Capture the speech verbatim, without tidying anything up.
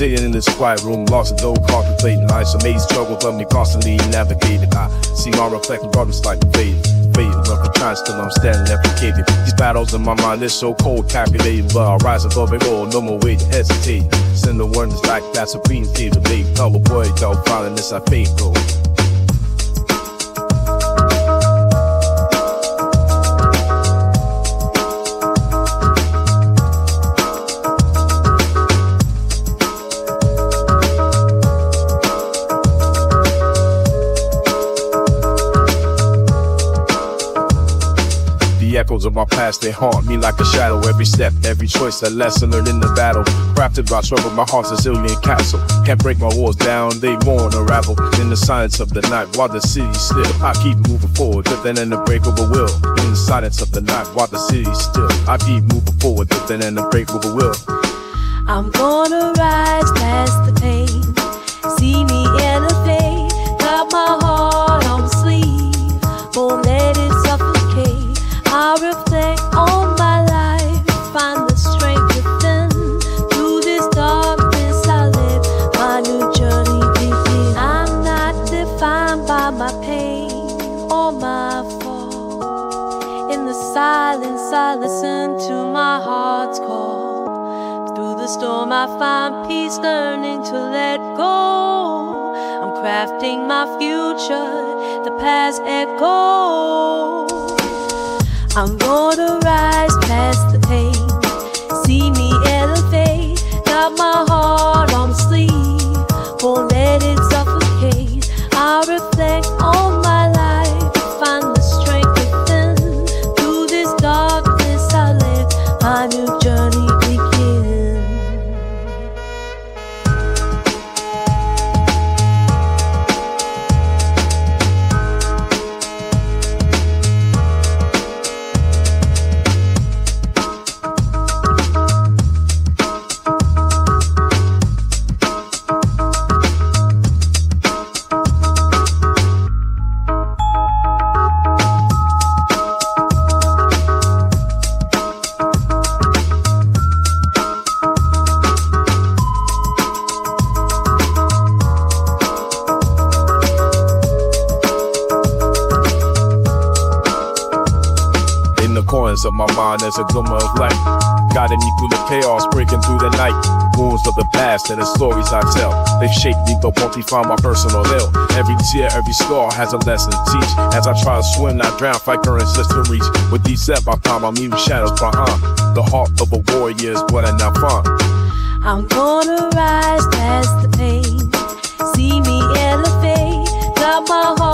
Sitting in this quiet room, lost in dough, contemplating life's amazing struggles of me constantly navigating. I see my reflection, brothers like fading, fading, but for trying still I'm standing efficated. These battles in my mind, they're so cold, calculated, but I rise above it all, no more way to hesitate. Send the word like that's a being stage, a big cover boy, don't find this I fade though. The echoes of my past, they haunt me like a shadow. Every step, every choice, a lesson learned in the battle. Crafted by struggle, my heart's a zillion castle. Can't break my walls down, they won't unravel. In the silence of the night, while the city's still, I keep moving forward, drifting in unbreakable will. In the silence of the night, while the city's still, I keep moving forward, drifting in unbreakable will. I'm gonna rise past the pain. See me elevate, got my heart on sleeve. Won't let it suffocate. I reflect on my life, find the strength within. Through this darkness I live, my new journey begins. I'm not defined by my pain or my fall. In the silence I listen to my heart's call. Through the storm I find peace, learning to let go. I'm crafting my future, the past echo. I'm gonna rise past the pain. See me elevate, got my heart on sleeve. Won't let it suffocate. I reflect on my life, find the strength within. Through this darkness I live, my new journey begins. Corners of my mind, there's a glimmer of light, guiding me through the chaos, breaking through the night. Wounds of the past and the stories I tell, they've shaped me but won't define my personal ill. Every tear, every scar has a lesson to teach. As I try to swim, not drown, fight currents just to reach. With each step I climb, I'm leaving shadows behind. The heart of a warrior is what I now find. I'm gonna rise past the pain. See me elevate, got my heart